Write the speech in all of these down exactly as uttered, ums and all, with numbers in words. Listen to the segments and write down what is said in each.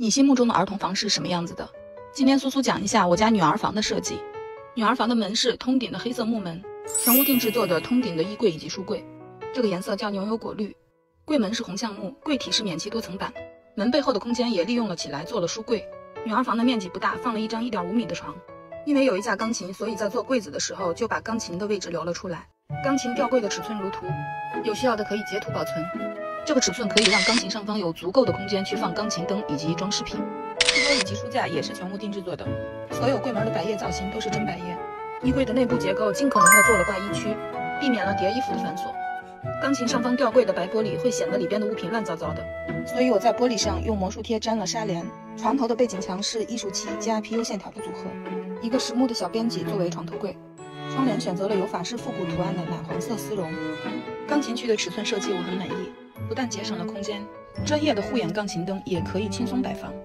你心目中的儿童房是什么样子的？今天苏苏讲一下我家女儿房的设计。女儿房的门是通顶的黑色木门，全屋定制做的通顶的衣柜以及书柜，这个颜色叫牛油果绿。柜门是红橡木，柜体是免漆多层板，门背后的空间也利用了起来做了书柜。女儿房的面积不大，放了一张 一点五米的床。因为有一架钢琴，所以在做柜子的时候就把钢琴的位置留了出来。钢琴吊柜的尺寸如图，有需要的可以截图保存。这个尺寸可以让钢琴上方有足够的空间去放钢琴灯以及装饰品。书桌以及书架也是全屋定制做的，所有柜门的百叶造型都是真百叶。衣柜的内部结构尽可能的做了挂衣区，避免了叠衣服的繁琐。钢琴上方吊柜的白玻璃会显得里边的物品乱糟糟的，所以我在玻璃上用魔术贴粘了纱帘。床头的背景墙是艺术漆加 P U 线条的组合，一个实木的小边脊作为床头柜。窗帘选择了有法式复古图案的奶黄色丝绒。钢琴区的尺寸设计我很满意，不但节省了空间，专业的护眼钢琴灯也可以轻松摆放。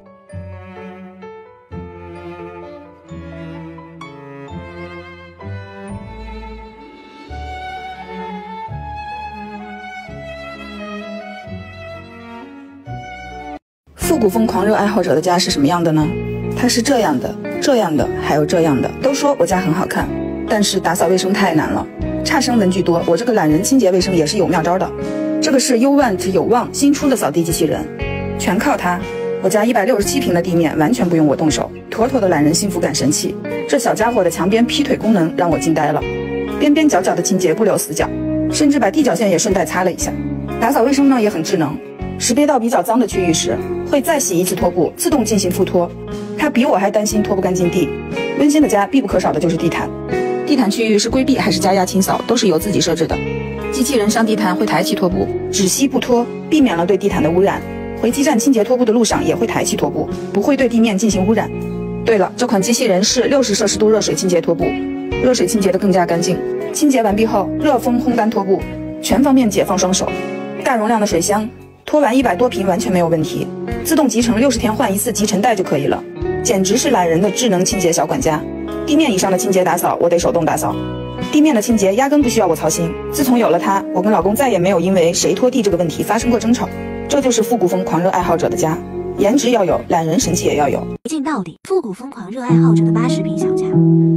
复古风狂热爱好者的家是什么样的呢？它是这样的，这样的，还有这样的。都说我家很好看，但是打扫卫生太难了，差生文具多。我这个懒人清洁卫生也是有妙招的。这个是 U Want 有望新出的扫地机器人，全靠它。我家一百六十七平的地面完全不用我动手，妥妥的懒人幸福感神器。这小家伙的墙边劈腿功能让我惊呆了，边边角角的清洁不留死角，甚至把地角线也顺带擦了一下。打扫卫生呢也很智能，识别到比较脏的区域时，会再洗一次拖布，自动进行复拖。它比我还担心拖不干净地。温馨的家必不可少的就是地毯，地毯区域是规避还是加压清扫，都是由自己设置的。机器人上地毯会抬起拖布，只吸不拖，避免了对地毯的污染。回基站清洁拖布的路上也会抬起拖布，不会对地面进行污染。对了，这款机器人是六十摄氏度热水清洁拖布，热水清洁的更加干净。清洁完毕后，热风烘干拖布，全方面解放双手。大容量的水箱，拖完一百多瓶完全没有问题，自动集成，六十天换一次集尘袋就可以了，简直是懒人的智能清洁小管家。地面以上的清洁打扫我得手动打扫，地面的清洁压根不需要我操心。自从有了它，我跟老公再也没有因为谁拖地这个问题发生过争吵。这就是复古风狂热爱好者的家，颜值要有，懒人神器也要有。 一镜到底，复古风狂热爱好者的八十平小家。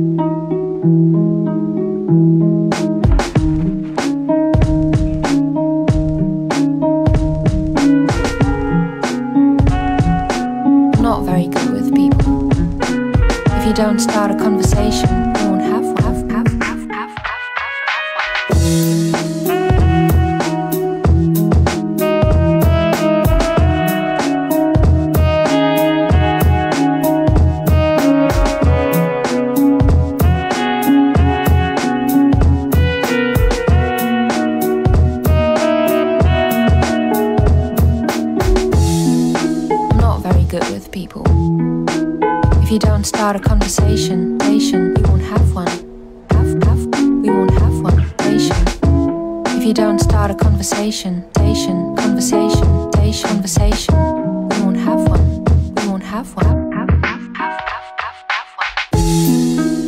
Not very good with people. If you don't start a conversation, you won't have one. Have, have, have, have, have, Not very good with people. If you don't start a conversation, nation, we won't have one. Have, have, we won't have one, nation. If you don't start a conversation, nation, conversation, nation, conversation, we won't have one. We won't have one. Have, have, have, have, have, have one.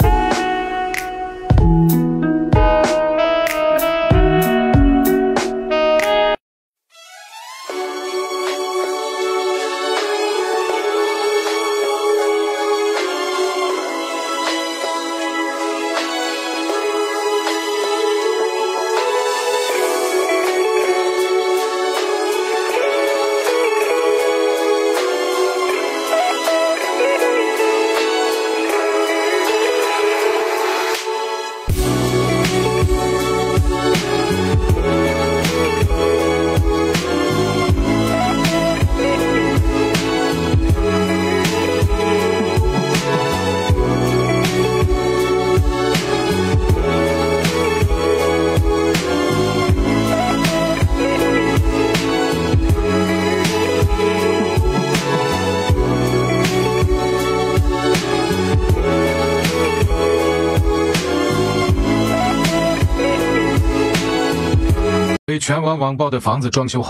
被全网网爆的房子装修好了，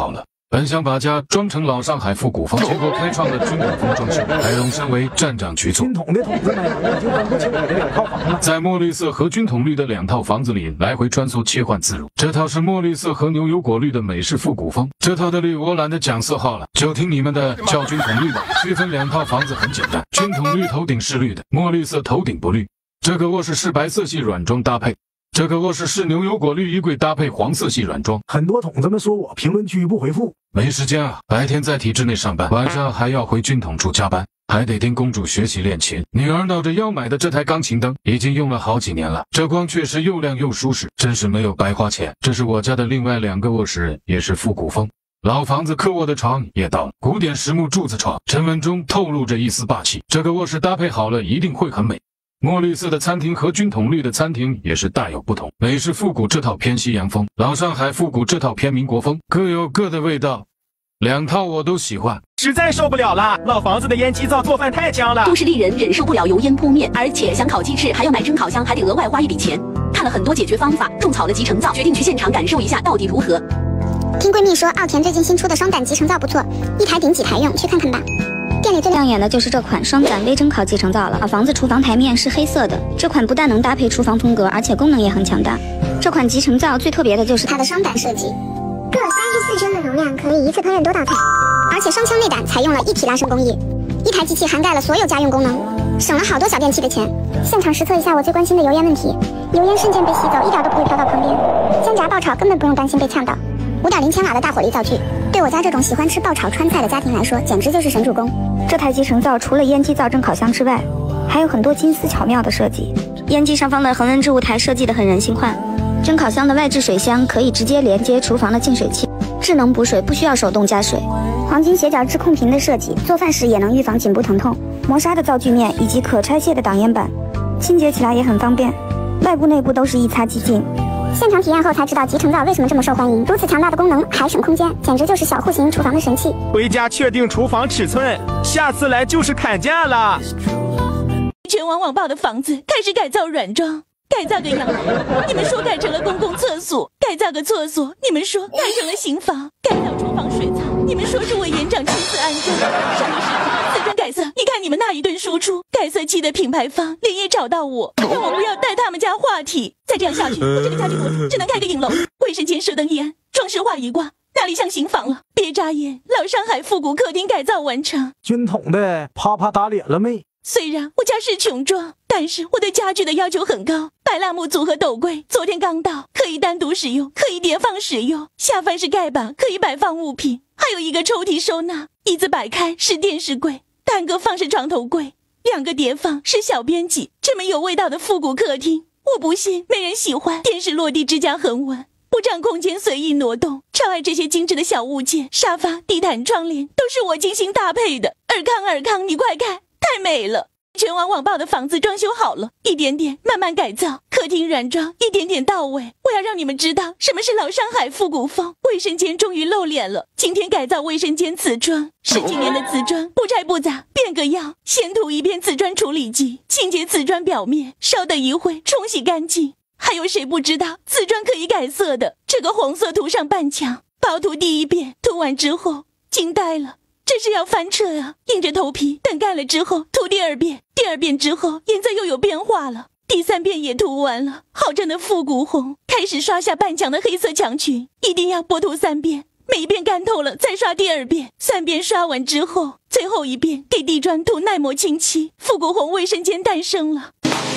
本想把家装成老上海复古风，结果开创了军统风装修，还荣升为站长局座。 军统的筒子们已经分不清我的两套房了。 在墨绿色和军统绿的两套房子里来回穿梭切换自如。这套是墨绿色和牛油果绿的美式复古风，这套的绿我懒得讲色号了，就听你们的，叫军统绿吧。区分两套房子很简单，军统绿头顶是绿的，墨绿色头顶不绿。这个卧室是白色系软装搭配。这个卧室是牛油果绿衣柜搭配黄色系软装。 很多筒子们说我评论区不回复， 没时间啊，白天在体制内上班，晚上还要回军统处加班，还得听公主学习练琴。女儿闹着要买的这台钢琴灯已经用了好几年了，这光确实又亮又舒适，真是没有白花钱。这是我家的另外两个卧室，也是复古风。老房子客卧的床也到了，古典实木柱子床，沉稳中透露着一丝霸气。这个卧室搭配好了一定会很美。墨绿色的餐厅和军统绿的餐厅也是大有不同，美式复古这套偏西洋风，老上海复古这套偏民国风，各有各的味道，两套我都喜欢。 实在受不了了，老房子的烟机灶做饭太香了， 都市丽人忍受不了油烟扑面，而且想烤鸡翅还要买蒸烤箱，还得额外花一笔钱。看了很多解决方法，种草了集成灶，决定去现场感受一下到底如何。 听闺蜜说，奥田最近新出的双胆集成灶不错，一台顶几台用，去看看吧。店里最亮眼的就是这款双胆微蒸烤集成灶了。老房子厨房台面是黑色的，这款不但能搭配厨房风格，而且功能也很强大。这款集成灶最特别的就是它的双胆设计，各三十四升的容量，可以一次烹饪多道菜，而且双腔内胆采用了一体拉伸工艺，一台机器涵盖了所有家用功能，省了好多小电器的钱。现场实测一下我最关心的油烟问题，油烟瞬间被吸走，一点都不会飘到旁边，煎炸爆炒根本不用担心被呛到。五点零千瓦的大火力灶具，对我家这种喜欢吃爆炒川菜的家庭来说，简直就是神助攻。这台集成灶除了烟机灶、蒸烤箱之外，还有很多金丝巧妙的设计。烟机上方的恒温置物台设计得很人性化，蒸烤箱的外置水箱可以直接连接厨房的净水器，智能补水不需要手动加水。黄金斜角制控屏的设计，做饭时也能预防颈部疼痛。磨砂的灶具面以及可拆卸的挡烟板，清洁起来也很方便，外部内部都是一擦即净。现场体验后才知道集成灶为什么这么受欢迎，如此强大的功能还省空间，简直就是小户型厨房的神器。 回家确定厨房尺寸，下次来就是砍价了。 全网网爆的房子开始改造软装，改造个阳台，你们说改成了公共厕所；改造个厕所，你们说改成了新房；改造厨房水槽，你们说是委员长亲自安装。上个世纪瓷砖改色，你看你们那一顿输出，改色漆的品牌方连夜找到我，让我不要带他们家话题。再这样下去，我这个家居博主只能开个影楼。卫生间射灯一安，装饰画一挂，哪里像新房了？别眨眼，老上海复古客厅改造完成。 军统的啪啪打脸了没？ 虽然我家是穷装，但是我对家具的要求很高。白蜡木组合斗柜昨天刚到，可以单独使用，可以叠放使用。下翻是盖板，可以摆放物品，还有一个抽屉收纳。椅子摆开是电视柜，单个放是床头柜，两个叠放是小编辑。这么有味道的复古客厅，我不信没人喜欢。电视落地支架很稳，不占空间随意挪动。超爱这些精致的小物件，沙发、地毯、窗帘都是我精心搭配的。尔康尔康，你快看，太美了！全网网爆的房子装修好了，一点点慢慢改造，客厅软装一点点到位。我要让你们知道什么是老上海复古风。卫生间终于露脸了，今天改造卫生间瓷砖，十几年的瓷砖不拆不砸，变个样。先涂一片瓷砖处理剂，清洁瓷砖表面，稍等一会冲洗干净。还有谁不知道瓷砖可以改色的？这个红色涂上半墙，薄涂第一遍，涂完之后惊呆了，这是要翻车啊！硬着头皮等干了之后涂第二遍，第二遍之后颜色又有变化了，第三遍也涂完了，好正的复古红。开始刷下半墙的黑色墙裙，一定要拨涂三遍，每一遍干透了再刷第二遍，三遍刷完之後最后一遍给地砖涂耐磨清漆，复古红卫生间诞生了。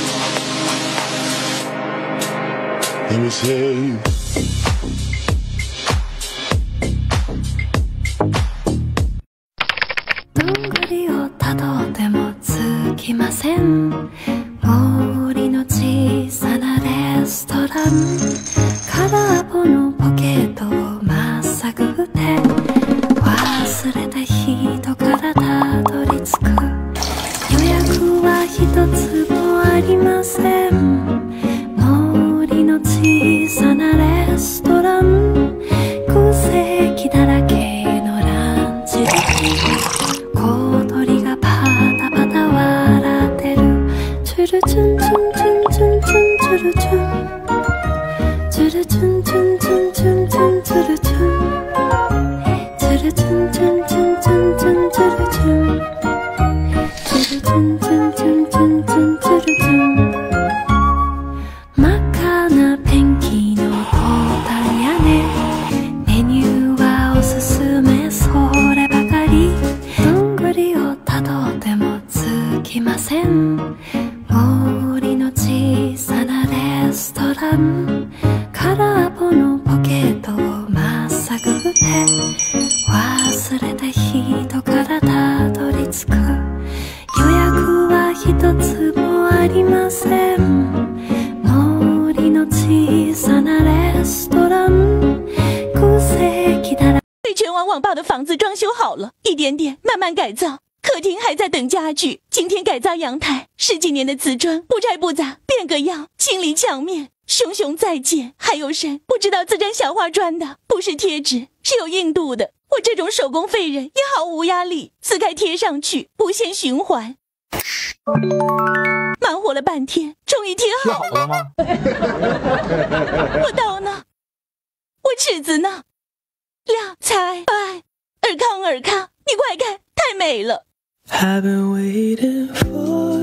Let me sayどんぐりをたどってもつきません森の小さなレストラン空っぽのポケットをまっさぐって忘れた人からたどり着く予約は一つもありません森の小さなレストラン空席だらけのランチ小鳥がパタパタ笑ってるチュルチュンチュンチュンチュンチュンチュルチュンチュルチュンチュンチュンチュンチュンチュルチュンチュきません森の小さなレストラン空っぽのポケットをまっさぐって忘れた人からたどり着く予約は一つもありません森の小さなレストラン空席だら被全网网爆的房子装修好了，一点点慢慢改造，客厅还在等家具。今天改造阳台，十几年的瓷砖不拆不砸，变个样，清理墙面，熊熊再见。还有谁不知道自粘小花砖的不是贴纸，是有硬度的？我这种手工废人也毫无压力，撕开贴上去，无限循环。忙活了半天，终于贴好了。 贴好了吗？ 我刀呢？我尺子呢？亮彩白，尔康尔康，你快看，太美了。 I've been waiting for